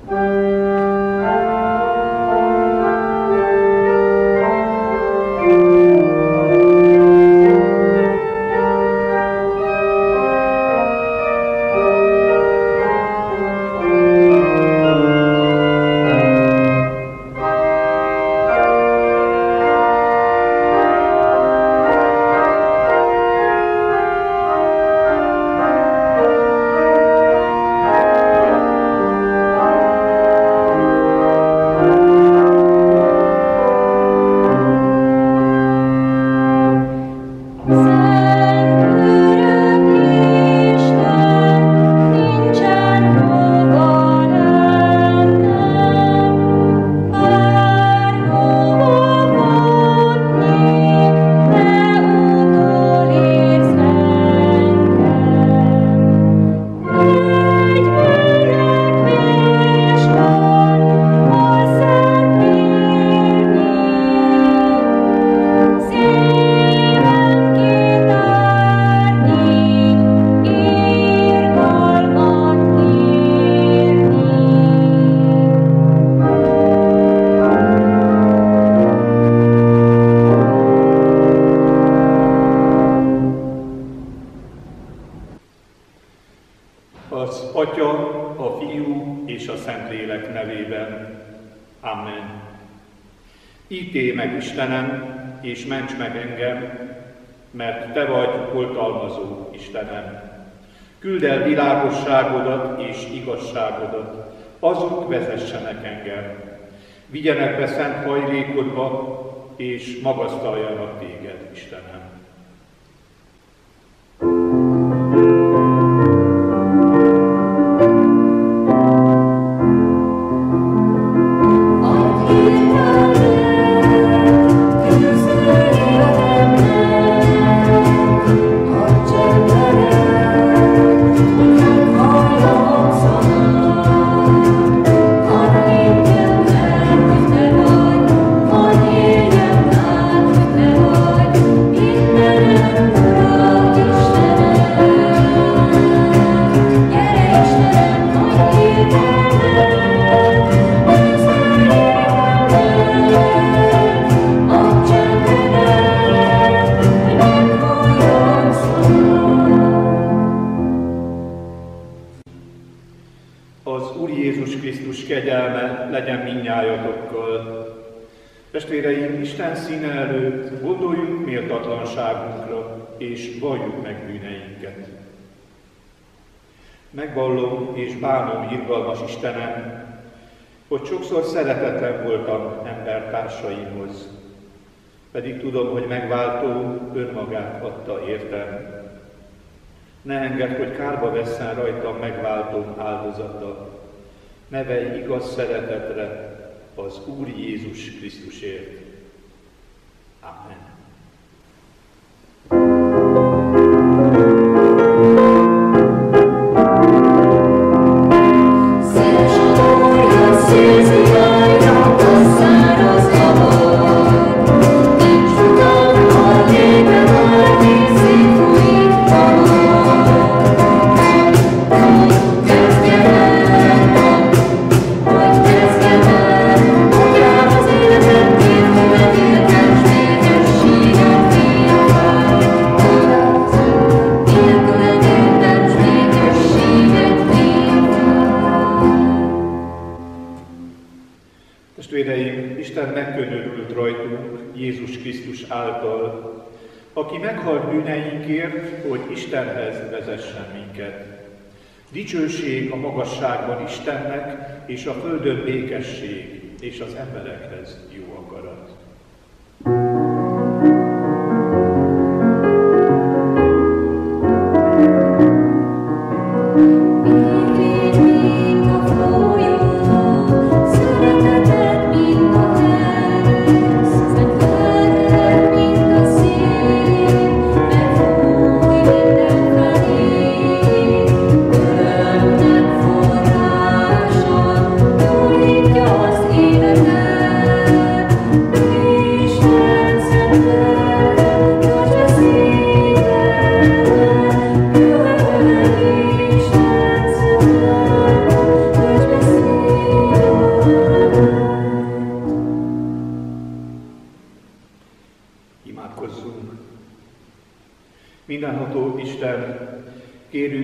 Az Atya, a Fiú és a Szentlélek nevében. Amen. Ítélj meg, Istenem, és ments meg engem, mert Te vagy oltalmazó Istenem. Küldd el világosságodat és igazságodat, azok vezessenek engem. Vigyenek be szent hajlékodba, és magasztaljanak Téged, Istenem. Kegyelme legyen mindnyájatokkal. Testvéreim, Isten színe előtt gondoljunk méltatlanságunkra, és valljuk meg bűneinket. Megvallom és bánom, irgalmas Istenem, hogy sokszor szeretetlen voltam embertársaimhoz, pedig tudom, hogy megváltó önmagát adta értem. Ne engedd, hogy kárba vesszen rajtam megváltóm áldozata. Nevelj igaz szeretetre az Úr Jézus Krisztusért. Amen. Testvéreim, Isten megkönyörült rajtunk Jézus Krisztus által, aki meghalt bűneinkért, hogy Istenhez vezessen minket. Dicsőség a magasságban Istennek, és a földön békesség, és az emberekhez jó akarat. Isten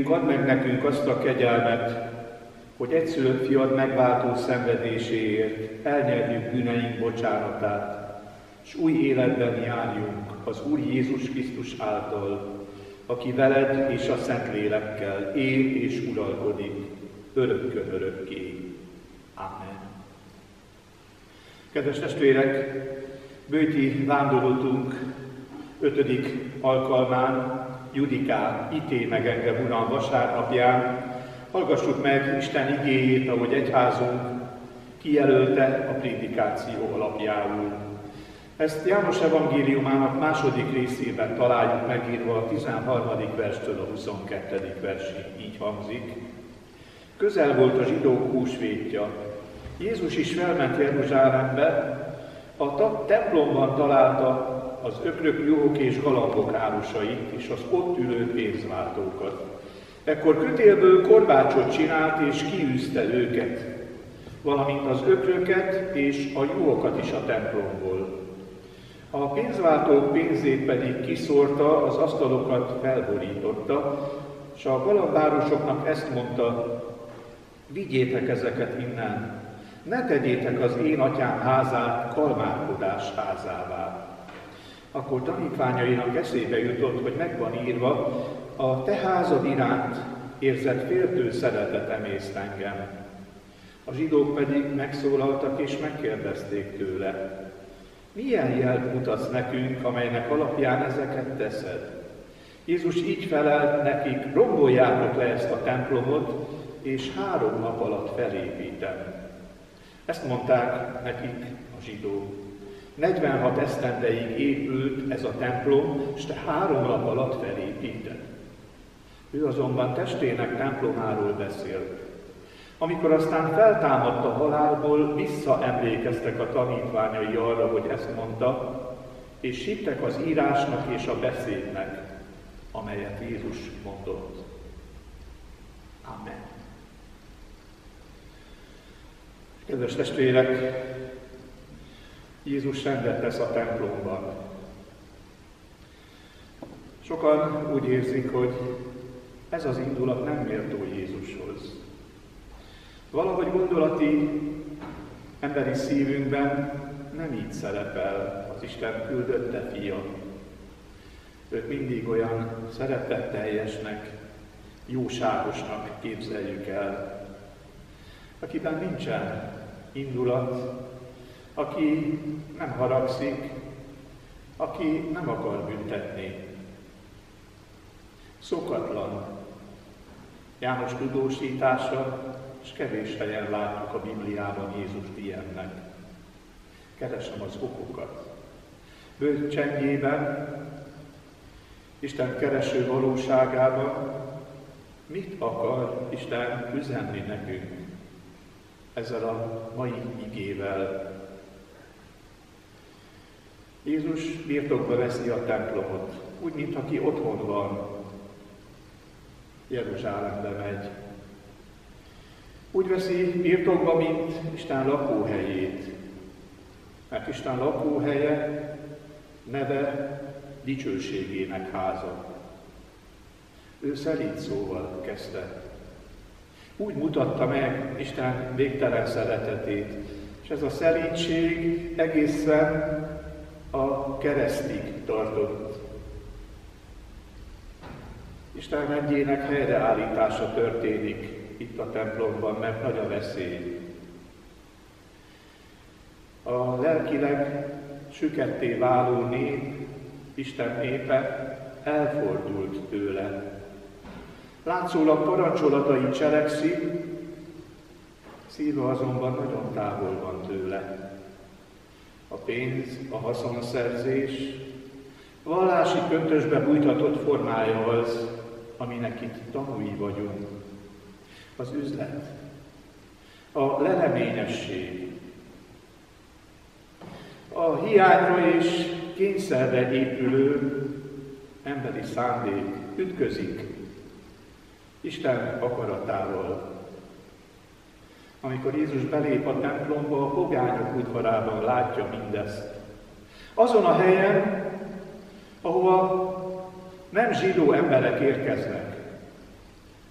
add meg nekünk azt a kegyelmet, hogy egyszülött fiad megváltó szenvedéséért elnyerjük bűneink bocsánatát, s új életben járjunk az Úr Jézus Krisztus által, aki veled és a Szentlélekkel él és uralkodik örökkön örökké. Amen. Kedves testvérek, bőti vándoroltunk 5. alkalmán, Judikán, ítélj meg engem, Uram, vasárnapján. Hallgassuk meg Isten igéjét, ahogy egyházunk kijelölte a prédikáció alapjául. Ezt János evangéliumának második részében találjuk megírva a 13. verstől a 22. versig. Így hangzik. Közel volt a zsidók húsvétja. Jézus is felment Jeruzsálembe, a templomban találta az ökrök, juhok és galambok árusait és az ott ülő pénzváltókat. Ekkor kötélből korbácsot csinált és kiűzte őket, valamint az ökröket és a juhokat is a templomból. A pénzváltók pénzét pedig kiszórta, az asztalokat felborította, és a galambárusoknak ezt mondta: vigyétek ezeket innen, ne tegyétek az én atyám házát kalmárkodás házává. Akkor tanítványainak eszébe jutott, hogy meg van írva, a te házad iránt érzett féltő szeretet emészt engem. A zsidók pedig megszólaltak és megkérdezték tőle: milyen jelt mutatsz nekünk, amelynek alapján ezeket teszed? Jézus így felelt nekik: romboljátok le ezt a templomot, és 3 nap alatt felépítem. Ezt mondták nekik a zsidók. 46 esztendeig épült ez a templom, és te 3 nap alatt felépíted. Ő azonban testének templomáról beszélt. Amikor aztán feltámadt a halálból, visszaemlékeztek a tanítványai arra, hogy ezt mondta, és hittek az írásnak és a beszédnek, amelyet Jézus mondott. Amen. Kedves testvérek, Jézus rendet tesz a templomban. Sokan úgy érzik, hogy ez az indulat nem méltó Jézushoz. Valahogy gondolati, emberi szívünkben nem így szerepel az Isten küldötte fia. Őt mindig olyan szeretetteljesnek, jóságosnak képzeljük el, akiben nincsen indulat, aki nem haragszik, aki nem akar büntetni. Szokatlan János tudósítása, és kevés helyen látjuk a Bibliában Jézust ilyennek. Keresem az okokat. Bőt csendjében, Isten kereső valóságában mit akar Isten üzenni nekünk ezzel a mai igével? Jézus birtokba veszi a templomot, úgy, mint aki otthon van, Jeruzsálembe megy. Úgy veszi birtokba, mint Isten lakóhelyét, mert Isten lakóhelye neve dicsőségének háza. Ő szelíd szóval kezdte. Úgy mutatta meg Isten végtelen szeretetét, és ez a szelídség egészen a keresztig tartott. Isten rendjének helyreállítása történik itt a templomban, mert nagy a veszély. A lelkileg süketté váló nép, Isten népe elfordult tőle. Látszólag parancsolatai cselekszi, szíve azonban nagyon távol van tőle. A pénz, a haszonszerzés, vallási köntösbe bújtatott formája az, aminek itt tanúi vagyunk. Az üzlet, a leleményesség, a hiányra és kényszerre épülő emberi szándék ütközik Isten akaratával. Amikor Jézus belép a templomba, a pogányok udvarában látja mindezt. Azon a helyen, ahova nem zsidó emberek érkeznek,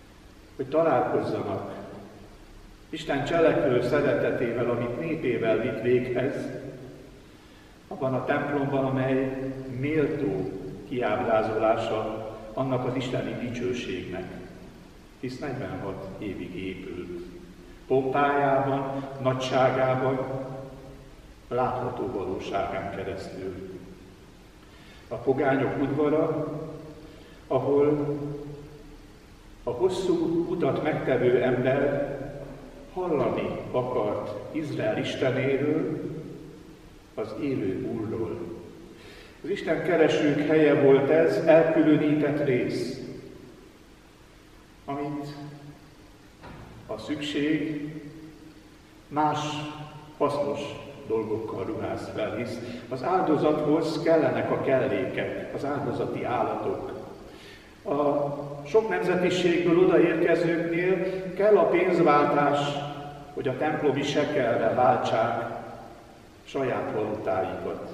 hogy találkozzanak Isten cselekvő szeretetével, amit népével vitt véghez, abban a templomban, amely méltó kiábrázolása annak az isteni dicsőségnek, hisz 46 évig épült. Pompájában, nagyságában, látható valóságán keresztül. A pogányok udvara, ahol a hosszú utat megtevő ember hallani akart Izrael Istenéről, az élő Úrról. Az Isten keresők helye volt ez, elkülönített rész, amit a szükség más hasznos dolgokkal ruház fel, hisz az áldozathoz kellenek a kellékek, az áldozati állatok. A sok nemzetiségből odaérkezőknél kell a pénzváltás, hogy a templomi sekelre váltsák saját valutáikat.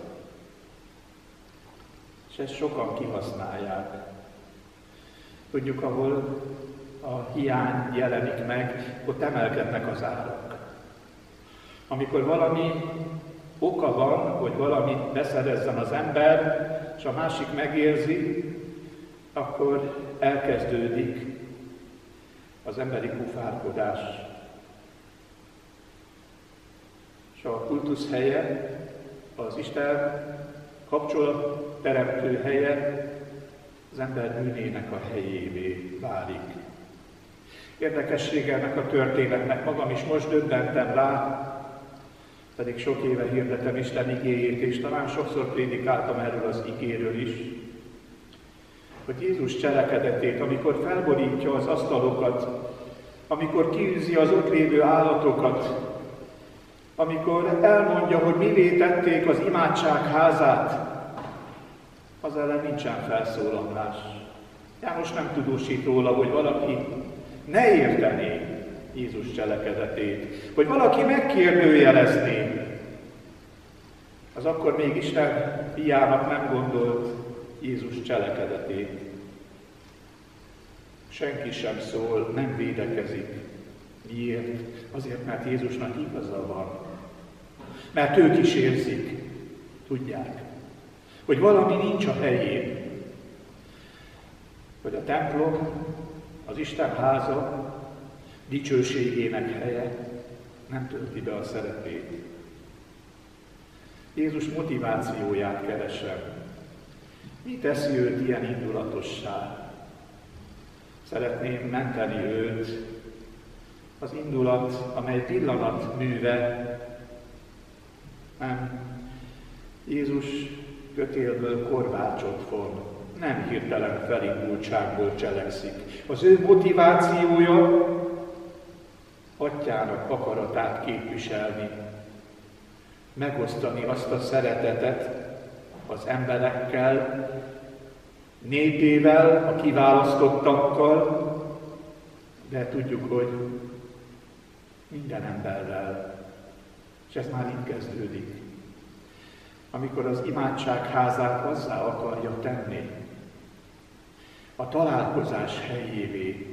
És ezt sokan kihasználják. Tudjuk, ahol a hiány jelenik meg, ott emelkednek az árak. Amikor valami oka van, hogy valamit beszerezzen az ember, és a másik megérzi, akkor elkezdődik az emberi kufárkodás. És a kultusz helye, az Isten kapcsolatteremtő helye az ember bűnének a helyévé válik. Érdekessége ennek a történetnek, magam is most döbbentem rá, pedig sok éve hirdetem Isten igéjét, és talán sokszor prédikáltam erről az igéről is, hogy Jézus cselekedetét, amikor felborítja az asztalokat, amikor kiűzi az ott lévő állatokat, amikor elmondja, hogy mivé tették az imádság házát, az ellen nincsen felszólalás. János nem tudósít róla, hogy valaki ne értené Jézus cselekedetét, hogy valaki megkérdőjelezné, az akkor még Isten fiának nem gondolt Jézus cselekedetét. Senki sem szól, nem védekezik. Miért? Azért, mert Jézusnak igaza van. Mert ők is érzik, tudják, hogy valami nincs a helyén. Hogy a templom, az Isten háza dicsőségének helye nem tölti be a szerepét. Jézus motivációját keresem. Mi teszi őt ilyen indulatossá? Szeretném menteni őt. Az indulat, amely pillanat műve, nem. Jézus kötélből korvácsot von, nem hirtelen felindultságból cselekszik. Az ő motivációja Atyának akaratát képviselni, megosztani azt a szeretetet az emberekkel, népével, a kiválasztottakkal, de tudjuk, hogy minden emberrel. És ez már itt kezdődik. Amikor az imádságházát azzá akarja tenni, a találkozás helyévé.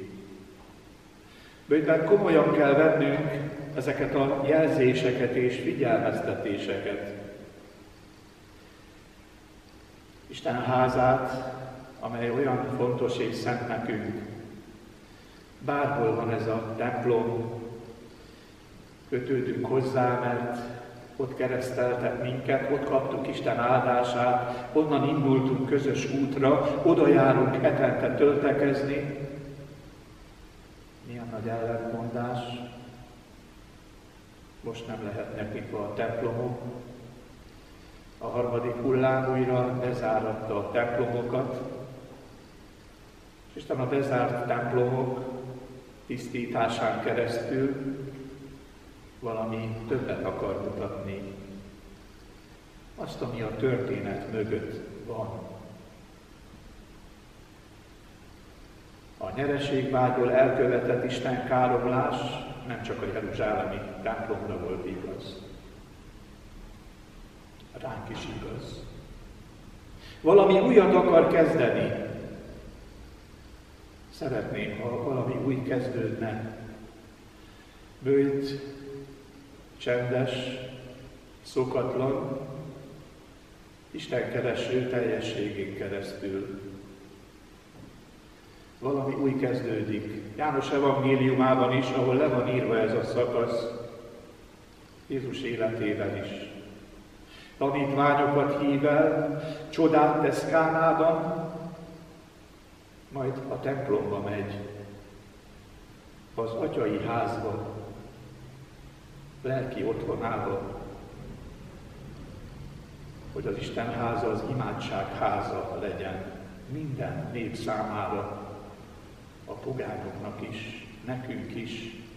Bőven komolyan kell vennünk ezeket a jelzéseket és figyelmeztetéseket. Isten házát, amely olyan fontos és szent nekünk. Bárhol van ez a templom, kötődünk hozzá, mert ott kereszteltet minket, ott kaptuk Isten áldását, onnan indultunk közös útra, oda járunk hetente töltekezni. Milyen nagy ellentmondás. Most nem lehetnek nyitva a templomok. A harmadik hullám újra bezáratta a templomokat, és Isten a bezárt templomok tisztításán keresztül valami többet akar mutatni. Azt, ami a történet mögött van. A nyereségvágyból elkövetett Isten káromlás nem csak a jeruzsálemi templomra volt igaz. Ránk is igaz. Valami újat akar kezdeni. szeretném, ha valami új kezdődne. Bőjt, csendes, szokatlan, Isten kereső teljességén keresztül. Valami új kezdődik. János evangéliumában is, ahol le van írva ez a szakasz, Jézus életében is. Tanítványokat hív el, csodát tesz Kánában, majd a templomba megy, az atyai házba, lelki otthonába, hogy az Isten háza az imádság háza legyen minden nép számára, a pogányoknak is, nekünk is.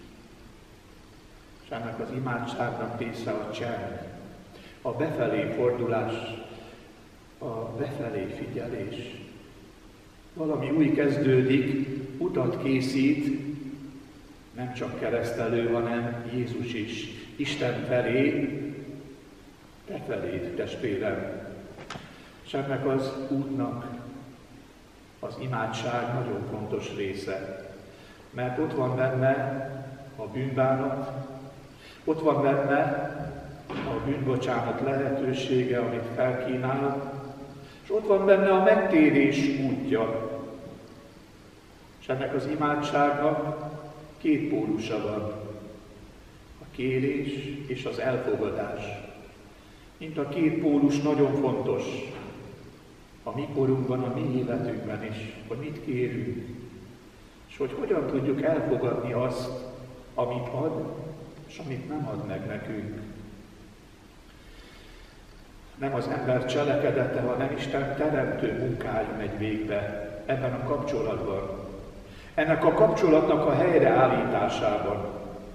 És ennek az imádságnak része a csend, a befelé fordulás, a befelé figyelés. Valami új kezdődik, utat készít, nem csak keresztelő, hanem Jézus is, Isten felé, te feléd, testvérem. És ennek az útnak az imádság nagyon fontos része, mert ott van benne a bűnbánat, ott van benne a bűnbocsánat lehetősége, amit felkínál, és ott van benne a megtérés útja. És ennek az imádságnak két pólusa van, a kérés és az elfogadás. Mint a két pólus nagyon fontos a mi korunkban, a mi életünkben is, hogy mit kérünk, és hogy hogyan tudjuk elfogadni azt, amit ad, és amit nem ad meg nekünk. Nem az ember cselekedete, hanem Isten teremtő munkája megy végbe ebben a kapcsolatban. Ennek a kapcsolatnak a helyreállításában.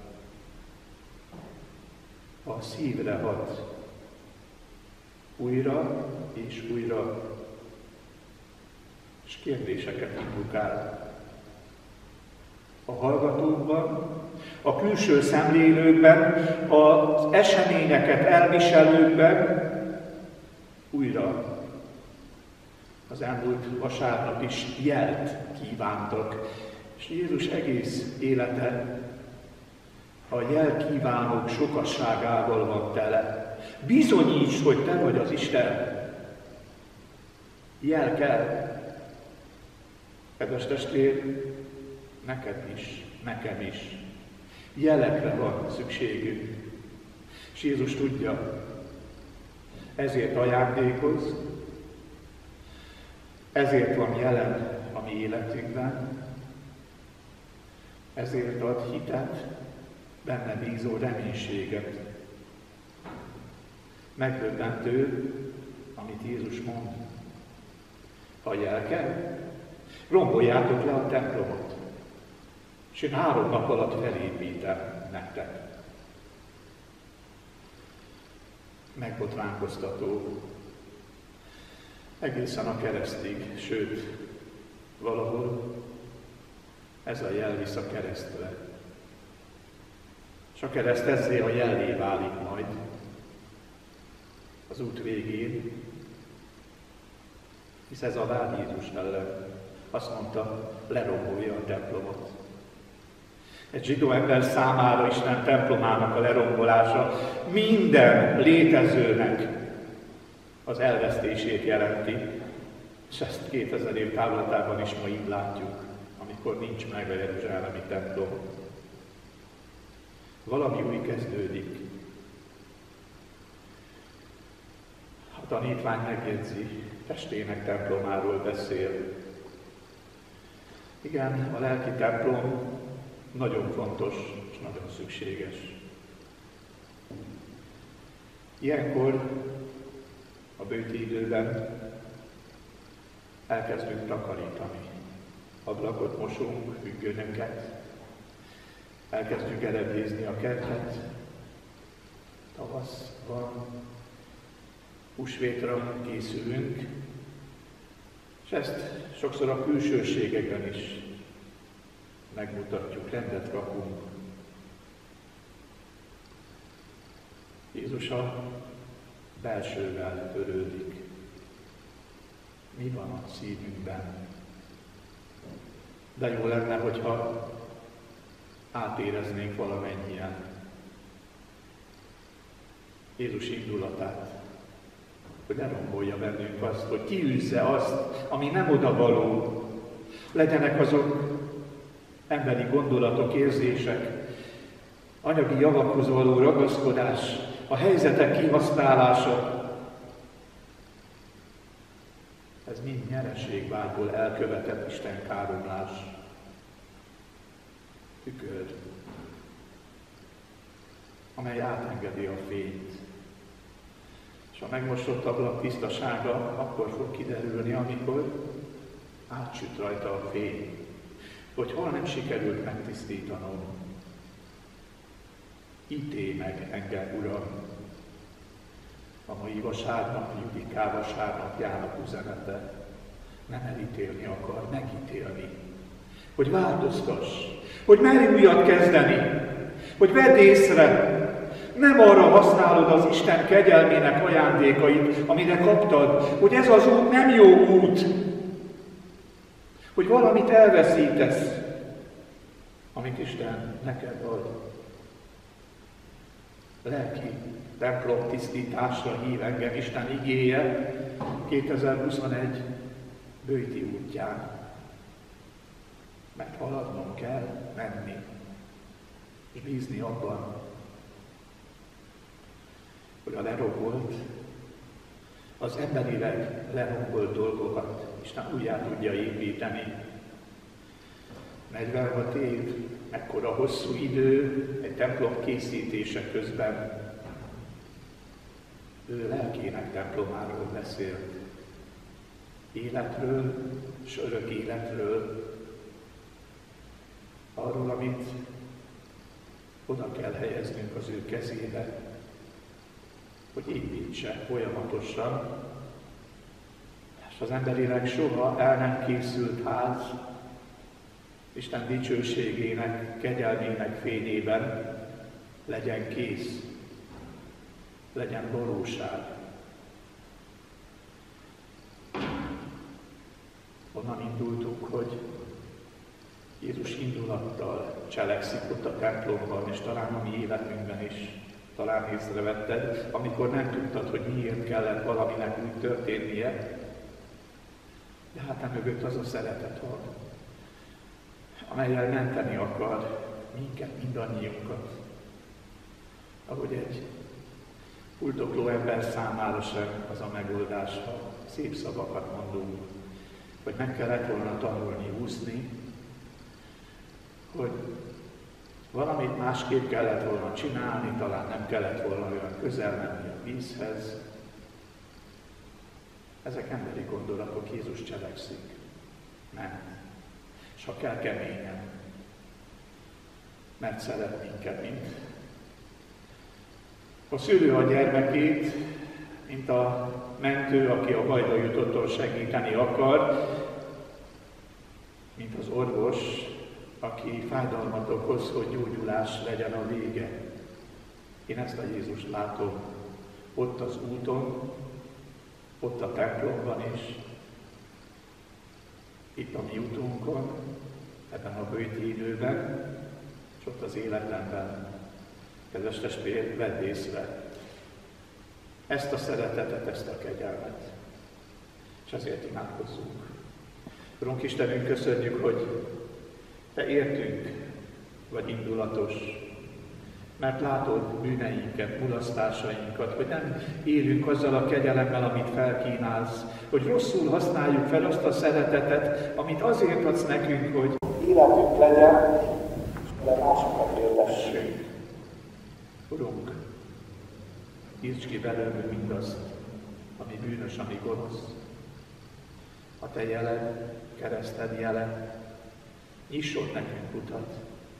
A szívre hat újra és újra, és kérdéseket indukál. A hallgatókban, a külső szemlélőkben, az eseményeket elviselőkben újra. Az elmúlt vasárnap is jelt kívántak, és Jézus egész élete a jelkívánók sokasságával van tele. Bizonyíts, hogy te vagy az Isten. Jel kell. Kedves testvér, neked is, nekem is. Jelekre van szükségünk. És Jézus tudja, ezért ajándékoz, ezért van jelen a mi életünkben, ezért ad hitet, benne bízó reménységet. Megdöbbentő, amit Jézus mond. Ha jel kell, romboljátok le a templomot, és én 3 nap alatt felépítem nektek. Megbotránkoztató, egészen a keresztig, sőt, valahol ez a jel visz a keresztre. És a kereszt ezzé a jellé válik majd az út végén, hisz ez a vád Jézus ellen. Azt mondta, lerombolja a templomot. Egy zsidó ember számára Isten templomának a lerombolása minden létezőnek az elvesztését jelenti, és ezt 2000 év távlatában is ma így látjuk, amikor nincs meg a jeruzsálemi templom. Valami új kezdődik. A tanítvány megjegyzi, testének templomáról beszél. Igen, a lelki templom nagyon fontos és nagyon szükséges. Ilyenkor a bőti időben elkezdünk takarítani. Ablakot mosunk, függönyöket, elkezdjük eredézni a kertet, tavasz van, húsvétra készülünk, és ezt sokszor a külsőségekben is megmutatjuk, rendet rakunk. Jézus a belsővel örődik. Mi van a szívünkben? De jó lenne, hogyha átéreznénk valamennyien Jézus indulatát, hogy ne rombolja bennünk azt, hogy kiűzze azt, ami nem odavaló. Legyenek azok emberi gondolatok, érzések, anyagi javakhoz való ragaszkodás, a helyzetek kihasználása. Ez mind nyereségvágyból elkövetett istenkáromlás. Tükör, amely átengedi a fényt. És a megmosott ablak tisztasága akkor fog kiderülni, amikor átsüt rajta a fény, hogy hol nem sikerült megtisztítanom. Ítélj meg engem, Uram! A mai vasárnap, Judiká vasárnapjának üzenete nem elítélni akar, megítélni. Hogy változtass, hogy merj újat kezdeni, hogy vedd észre, nem arra használod az Isten kegyelmének ajándékait, amire kaptad, hogy ez az út nem jó út, hogy valamit elveszítesz, amit Isten neked ad. Lelki templom tisztításra hív engem Isten igéje 2021 bőti útján. Mert haladnom kell, menni, és bízni abban, hogy a lerombolt, az emberileg lerombolt dolgokat Isten újjá tudja építeni. 46 év, ekkora hosszú idő egy templom készítése közben. Ő lelkének templomáról beszélt. Életről és örök életről. Arról, amit oda kell helyeznünk az ő kezébe, hogy építse folyamatosan, és az emberileg soha el nem készült ház Isten dicsőségének, kegyelmének fényében legyen kész, legyen valóság. Onnan indultunk, hogy Jézus indulattal cselekszik ott a templomban, és talán a mi életünkben is. Talán észrevetted, amikor nem tudtad, hogy miért kellett valaminek úgy történnie, de hát emögött az a szeretet van, amellyel menteni akar minket, mindannyiunkat. Ahogy egy fuldokló ember számára sem az a megoldás, ha szép szavakat mondunk, hogy meg kellett volna tanulni úszni, hogy valamit másképp kellett volna csinálni, talán nem kellett volna olyan közel menni a vízhez. Ezek emberi gondolatok, Jézus cselekszik. Nem. És ha kell, keményen. Mert szeret minket, mint a szülő a gyermekét, mint a mentő, aki a bajba jutotton segíteni akar, mint az orvos, aki fájdalmat okoz, hogy gyógyulás legyen a vége. Én ezt a Jézust látom ott az úton, ott a templomban is, itt a mi utunkon, ebben a bőti időben, és ott az életemben. Kedves testvér, vedd észre ezt a szeretetet, ezt a kegyelmet, és ezért imádkozzunk. Urunk Istenünk, köszönjük, hogy Te értünk vagy indulatos, mert látod bűneinket, mulasztásainkat, hogy nem élünk azzal a kegyelemmel, amit felkínálsz, hogy rosszul használjuk fel azt a szeretetet, amit azért adsz nekünk, hogy életünk legyen, de másokat éltessünk. Urunk, írts ki belőlünk mindazt, ami bűnös, ami gonosz. A Te jeled, kereszted jele, nyisson nekünk utat.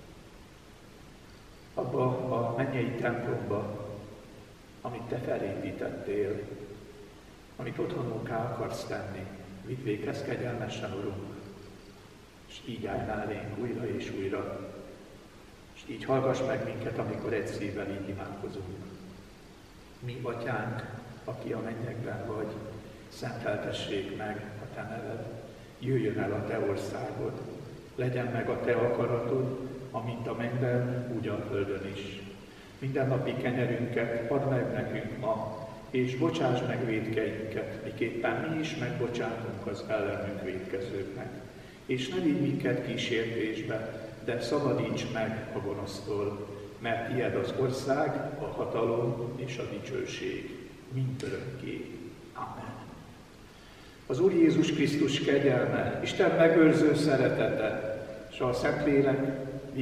Abba a mennyei templomba, amit Te felépítettél, amit otthonunká akarsz tenni, vidd véghez kegyelmesen, Urunk, és így állj elénk újra és újra, és így hallgass meg minket, amikor egy szívvel így imádkozunk. Mi, Atyánk, aki a mennyekben vagy, szenteltessék meg a Te neved, jöjjön el a Te országod, Legyen meg a te akaratod, amint a mennyben, úgy a földön is. Mindennapi kenyerünket add meg nekünk ma, és bocsáss meg vétkeinket, miképpen mi is megbocsátunk az ellenünk vétkezőknek. És ne vigy minket kísértésbe, de szabadíts meg a gonosztól, mert tied az ország, a hatalom és a dicsőség mindörökké. Amen. Az Úr Jézus Krisztus kegyelme, Isten megőrző szeretete, és a Szentlélek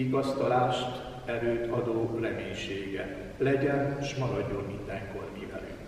vigasztalást, erőt adó reménysége legyen, s maradjon mindenkor mi velünk.